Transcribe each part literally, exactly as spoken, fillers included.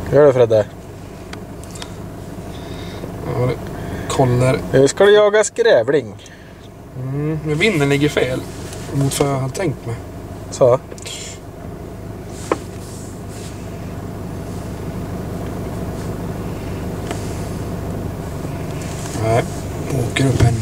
Gör det, Fredde. Ja, det kollar. Nu ska du jaga skrävling. Mm, men vinden ligger fel mot vad jag hade tänkt mig. Så. Nej, åker upp henne.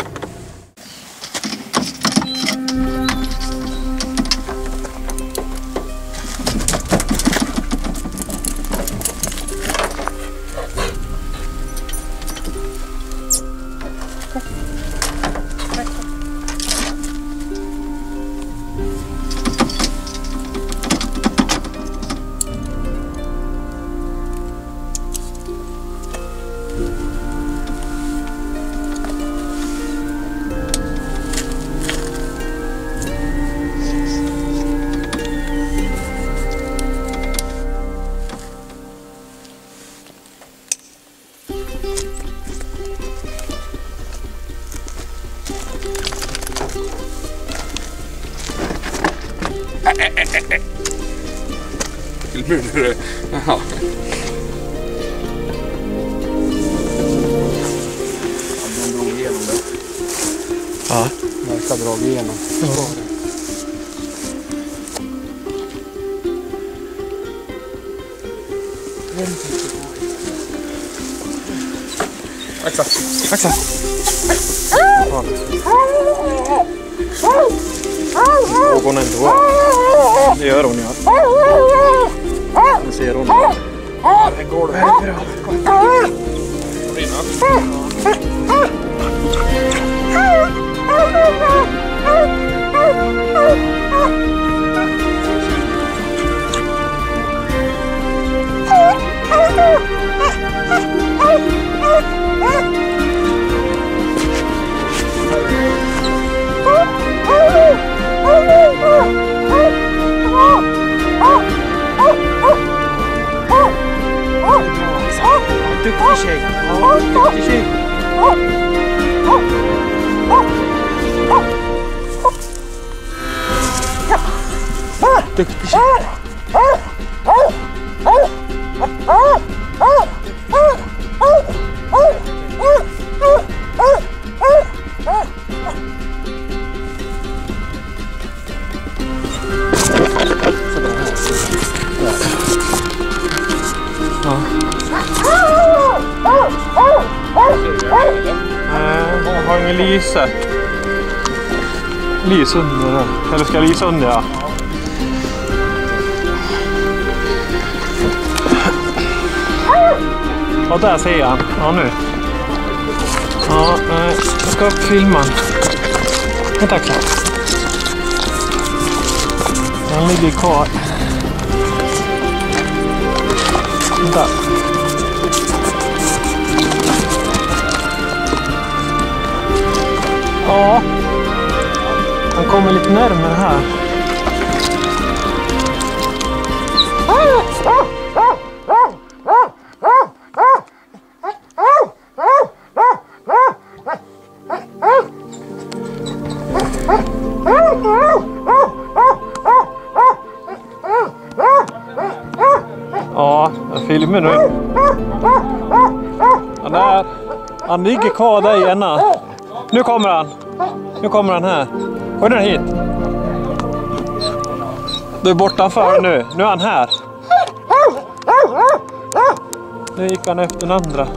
Muller. Jaha. Den drog igenom det. Ja. Den ska dra igenom. Ja. Axa. Axa. Och hon ändå. Det gör hon, ja. Nu ser hon. Här går det. Här är duktig tjej. Ja, duktig tjej. Duktig tjej. Jag har ingen lyse. Lys under. Eller ska jag lysa under, ja. Ja, där ser jag. Ja, nu. Ja, jag ska upp filma. Vänta, klart. Den ligger kvar. Vänta. Ja, han kommer lite närmare här. Ja, jag filmar nu. Han är, han ligger kvar där igen. Nu kommer han. Nu kommer han här. Kom den hit. Du är bortanför nu. Nu är han här. Nu gick han efter den andra.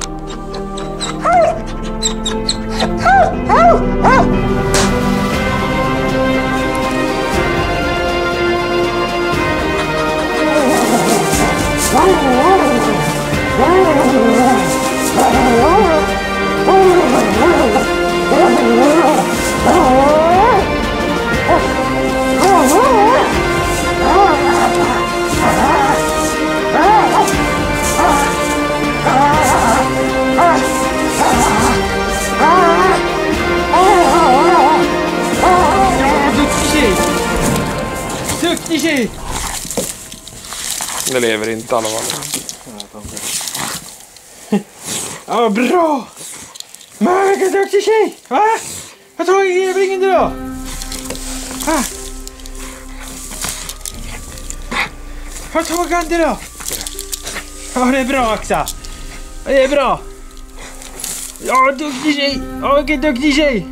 Duktig tjej! Det lever inte alla fall. Ja, bra! Men vilken duktig tjej! Va? Jag tar ingen du då! Va? Jag tar han det då! Ja, det är bra Axa. Det är bra. Ja, duktig tjej. Ja, vilken duktig tjej.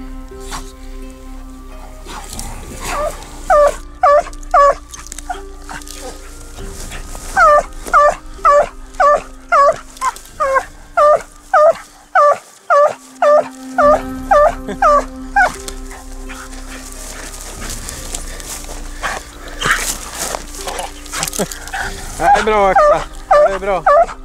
Det är bra Axa. Det är bra.